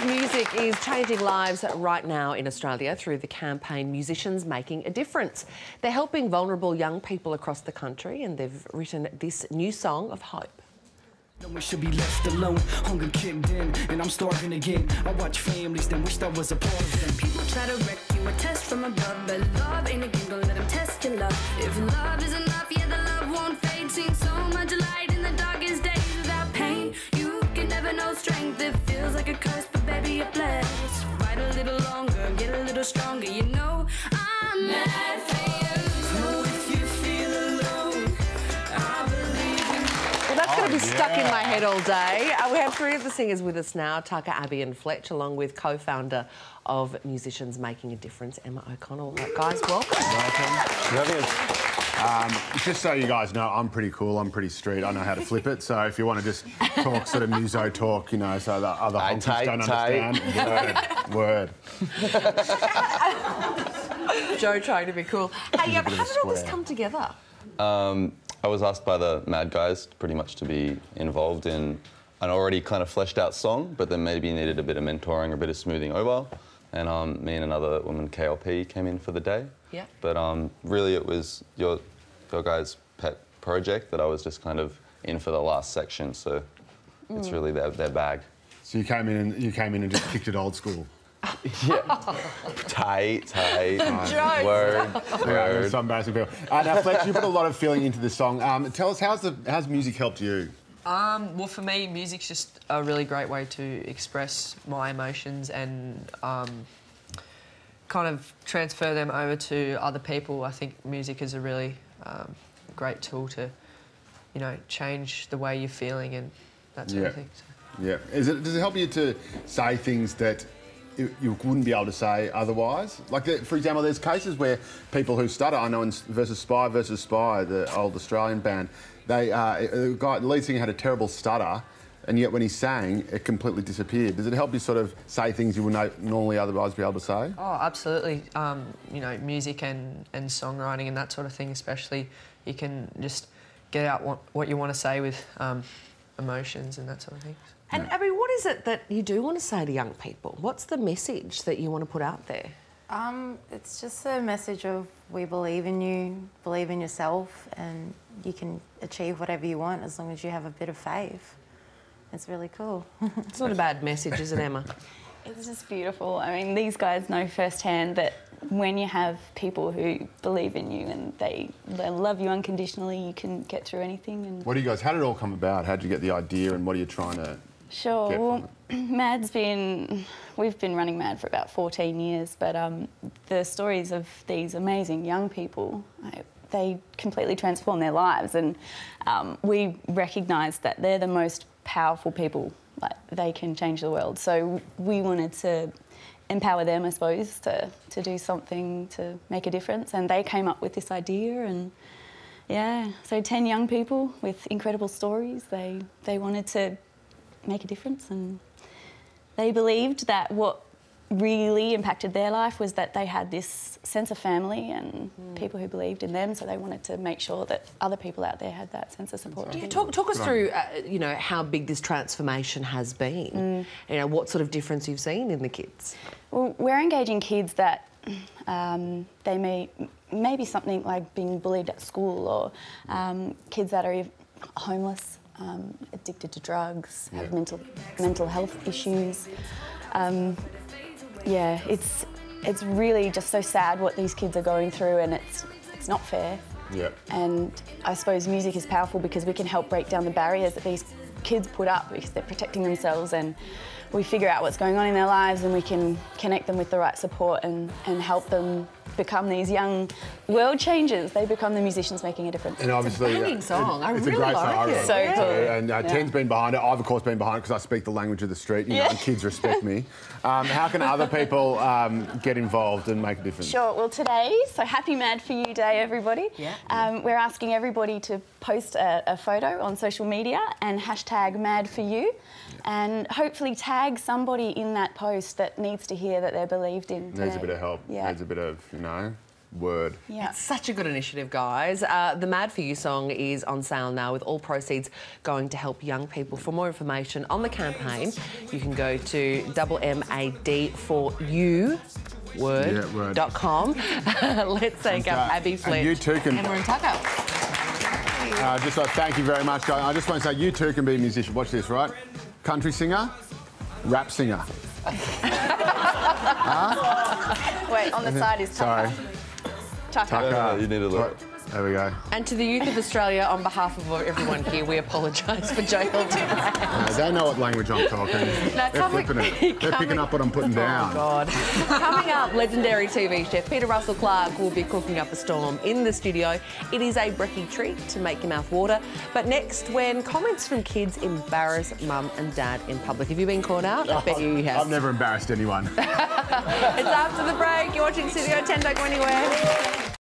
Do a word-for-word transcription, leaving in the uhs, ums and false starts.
music is changing lives right now in Australia through the campaign Musicians Making a Difference. They're helping vulnerable young people across the country, and they've written this new song of hope. No one should be left alone, hunger kicked in, and I'm starving again. I watch families that wished I was a part of them. People try to wreck you, a test from above, but love ain't a game, don't let them test your love. If love is enough, yeah, the love won't fade. Seen so much light in the darkest days without pain. You can never know strength, it feels like a curse, but baby, you're blessed. Fight a little longer, get a little stronger, you know I'm mad for you. So if you feel alone, I believe in you. Well, that's going to be Oh, stuck in yeah. my head all day. Uh, we have three of the singers with us now, Tuka, Abbey and Fletch, along with co-founder of Musicians Making a Difference, Emma O'Connell. Right, guys, welcome. Welcome. Um, just so you guys know, I'm pretty cool, I'm pretty street, I know how to flip it, so if you want to just talk sort of muso talk, you know, so the other Hey, honkies tight, don't tight. understand, word, word. Joe trying to be cool. Hey, a um, bit of how a did all this square. come together? Um, I was asked by the MAD guys pretty much to be involved in an already kind of fleshed out song, but then maybe needed a bit of mentoring or a bit of smoothing over. And um, me and another woman, K L P, came in for the day. Yeah. But um, really it was your, your guys' pet project that I was just kind of in for the last section, so mm. it's really their, their bag. So you came in and you came in and just kicked it old school. Yeah. tight, tight. Joe. Word, Yeah, word. some embarrassing people. Uh, now, Fletch, you put a lot of feeling into this song. Um, tell us, how's the how's music helped you? Um, well, for me, music's just a really great way to express my emotions and um, kind of transfer them over to other people. I think music is a really um, great tool to, you know, change the way you're feeling and that sort Yeah. of thing. So. Yeah. Is it, does it help you to say things that you, you wouldn't be able to say otherwise? Like, the, for example, there's cases where people who stutter, I know in versus Spy versus Spy, the old Australian band, they uh, the guy, the lead singer had a terrible stutter, and yet when he sang, it completely disappeared. Does it help you sort of say things you would not normally otherwise be able to say? Oh, absolutely. Um, you know, music and, and songwriting and that sort of thing especially, you can just get out what, what you want to say with um, emotions and that sort of thing. And Yeah. Abbey, what is it that you do want to say to young people? What's the message that you want to put out there? Um, it's just a message of we believe in you, believe in yourself, and you can achieve whatever you want as long as you have a bit of faith. It's really cool. It's not a bad message, is it, Emma? It's just beautiful. I mean, these guys know firsthand that when you have people who believe in you and they, they love you unconditionally, you can get through anything. And What do you guys, how did it all come about? How did you get the idea and what are you trying to Sure. get Well, from it? MAD's been, we've been running MAD for about fourteen years, but um, the stories of these amazing young people, I, they completely transform their lives, and um, we recognise that they're the most powerful people. Like, they can change the world. So we wanted to empower them, I suppose, to, to do something to make a difference, and they came up with this idea, and yeah, so ten young people with incredible stories. They, they wanted to make a difference, and they believed that what really impacted their life was that they had this sense of family and mm. people who believed in them, so they wanted to make sure that other people out there had that sense of support. Yeah, talk, talk us through, uh, you know, how big this transformation has been. Mm. You know, what sort of difference you've seen in the kids? Well, we're engaging kids that um, they may, maybe something like being bullied at school, or um, kids that are homeless, um, addicted to drugs, yeah. have mental mental health issues. Um, yeah, it's it's really just so sad what these kids are going through, and it's it's not fair. Yeah. And I suppose music is powerful because we can help break down the barriers that these kids put up because they're protecting themselves, and we figure out what's going on in their lives, and we can connect them with the right support and, and help them become these young world changers. They become the musicians making a difference. And obviously, it's a banging song. It, I it's really a great like song. it. I So love cool. And uh, Yeah. Ten's been behind it. I've, of course, been behind it because I speak the language of the street, you know, Yeah. and kids respect me. Um, how can other people um, get involved and make a difference? Sure. Well, today, so happy Mad for You Day, everybody. Yeah. Um, we're asking everybody to post a, a photo on social media and hashtag Mad for You, and hopefully tag somebody in that post that needs to hear that they're believed in. Needs today. a bit of help. Yeah. Needs a bit of, you know, word. Yeah. It's such a good initiative, guys. Uh, the Mad For You song is on sale now, with all proceeds going to help young people. For more information on the campaign, you can go to M M A D for you word, Yeah, word. dot com. Let's take up uh, Abbey, and Fletch, you too can- and we're in Tuka. Uh, just like, thank you very much, guys. I just want to say, you too can be a musician. Watch this, right? Country singer, rap singer. huh? Wait, on the side is Tuka. Sorry. Tuka. Tuka. Yeah, you need a look. Right, there we go. And to the youth of Australia, on behalf of everyone here, we apologise for Joel today. Uh, they know what language I'm talking. They're coming- flipping it. They're coming- picking up what I'm putting down. Oh, God. Coming up, legendary T V chef Peter Russell Clark will be cooking up a storm in the studio. It is a brekkie treat to make your mouth water. But next, when comments from kids embarrass mum and dad in public. Have you been caught out? I bet you have. I've never embarrassed anyone. It's after the break. You're watching Studio ten. Don't go anywhere.